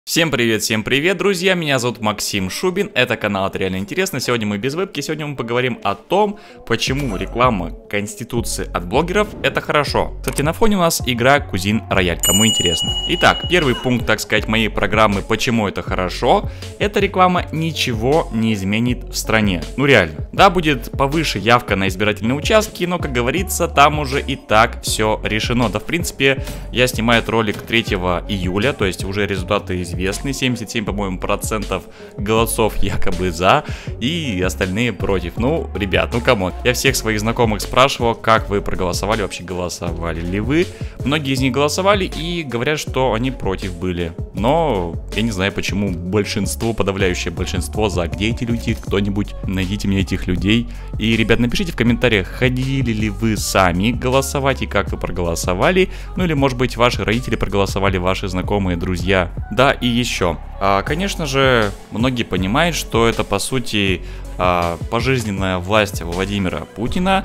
Всем привет, друзья, меня зовут Максим Шубин, это канал «Это реально интересно». Сегодня мы без вебки, сегодня мы поговорим о том, почему реклама Конституции от блогеров это хорошо. Кстати, на фоне у нас игра Кузин Рояль, кому интересно. Итак, первый пункт, так сказать, моей программы «Почему это хорошо», эта реклама ничего не изменит в стране, ну реально. Да, будет повыше явка на избирательные участки, но, как говорится, там уже и так все решено. Да, в принципе, я снимаю этот ролик 3 июля, то есть уже результаты известны, 77, по-моему, процентов голосов якобы за, и остальные против. Ну, ребят, ну камон. Я всех своих знакомых спрашивал, как вы проголосовали, вообще голосовали ли вы. Многие из них голосовали и говорят, что они против были. Но я не знаю, почему большинство, подавляющее большинство за. Где эти люди? Кто-нибудь найдите мне этих людей. И, ребят, напишите в комментариях, ходили ли вы сами голосовать и как вы проголосовали. Ну или, может быть, ваши родители проголосовали, ваши знакомые, друзья. Да, и еще. Конечно же, многие понимают, что это, по сути, пожизненная власть Владимира Путина.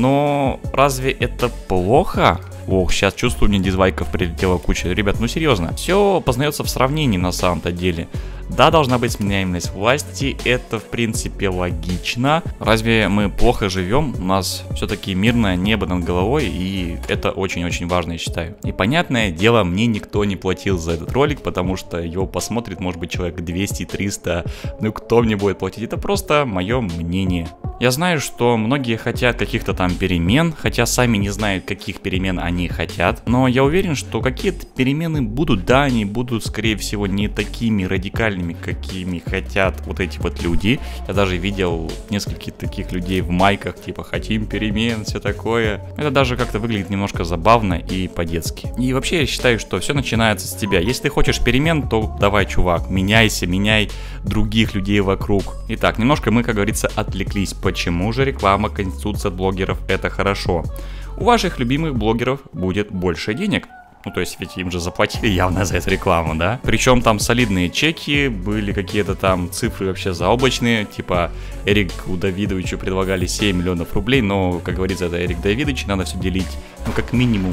Но разве это плохо? Ох, сейчас чувствую, мне дизлайков прилетела куча. Ребят, ну серьезно, все познается в сравнении на самом-то деле. Да, должна быть сменяемость власти, это в принципе логично. Разве мы плохо живем? У нас все-таки мирное небо над головой, и это очень-очень важно, я считаю. И понятное дело, мне никто не платил за этот ролик, потому что его посмотрит, может быть, человек 200-300. Ну кто мне будет платить? Это просто мое мнение. Я знаю, что многие хотят каких-то там перемен, хотя сами не знают, каких перемен они хотят. Но я уверен, что какие-то перемены будут, да, они будут, скорее всего, не такими радикальными, какими хотят вот эти вот люди. Я даже видел нескольких таких людей в майках, типа «хотим перемен», все такое. Это даже как-то выглядит немножко забавно и по-детски. И вообще я считаю, что все начинается с тебя. Если ты хочешь перемен, то давай, чувак, меняйся, меняй других людей вокруг. Итак, немножко мы, как говорится, отвлеклись. Почему же реклама Конституции от блогеров это хорошо? У ваших любимых блогеров будет больше денег. Ну, то есть, ведь им же заплатили явно за эту рекламу, да? Причем там солидные чеки, были какие-то там цифры вообще заоблачные. Типа, Эрику Давидовичу предлагали 7 миллионов рублей, но, как говорится, это Эрик Давидович, надо все делить, ну, как минимум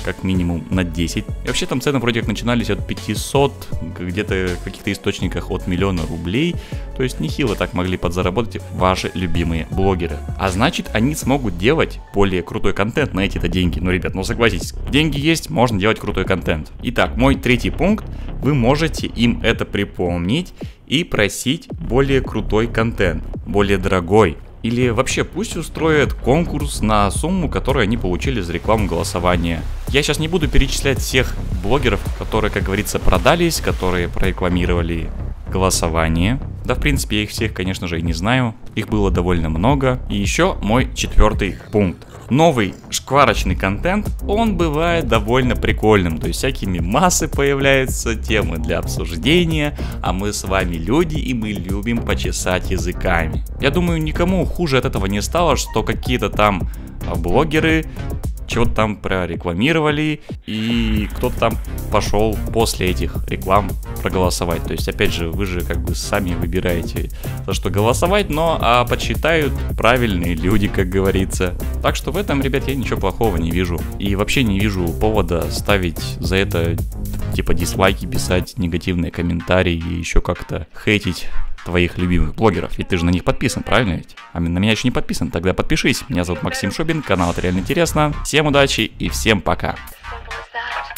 на 10. И вообще там цены вроде как начинались от 500, где-то в каких-то источниках от 1 000 000 рублей. То есть нехило так могли подзаработать ваши любимые блогеры. А значит, они смогут делать более крутой контент на эти-то деньги. Ну, ребят, ну согласитесь, деньги есть, можно делать крутой контент. Итак, мой третий пункт. Вы можете им это припомнить и просить более крутой контент, более дорогой. Или вообще пусть устроят конкурс на сумму, которую они получили за рекламу голосования. Я сейчас не буду перечислять всех блогеров, которые, как говорится, продались, которые прорекламировали голосование. Да, в принципе, я их всех, конечно же, и не знаю. Их было довольно много. И еще мой четвертый пункт. Новый шкварочный контент, он бывает довольно прикольным. То есть всякими массы появляются, темы для обсуждения. А мы с вами люди, и мы любим почесать языками. Я думаю, никому хуже от этого не стало, что какие-то там блогеры чего-то там прорекламировали, и кто-то там пошел после этих реклам проголосовать. То есть, опять же, вы же как бы сами выбираете, за что голосовать, но подсчитают правильные люди, как говорится. Так что в этом, ребят, я ничего плохого не вижу. И вообще не вижу повода ставить за это, типа, дизлайки, писать негативные комментарии и еще как-то хейтить твоих любимых блогеров, ведь ты же на них подписан, правильно ведь? А на меня еще не подписан, тогда подпишись. Меня зовут Максим Шубин, канал «Это реально интересно». Всем удачи и всем пока.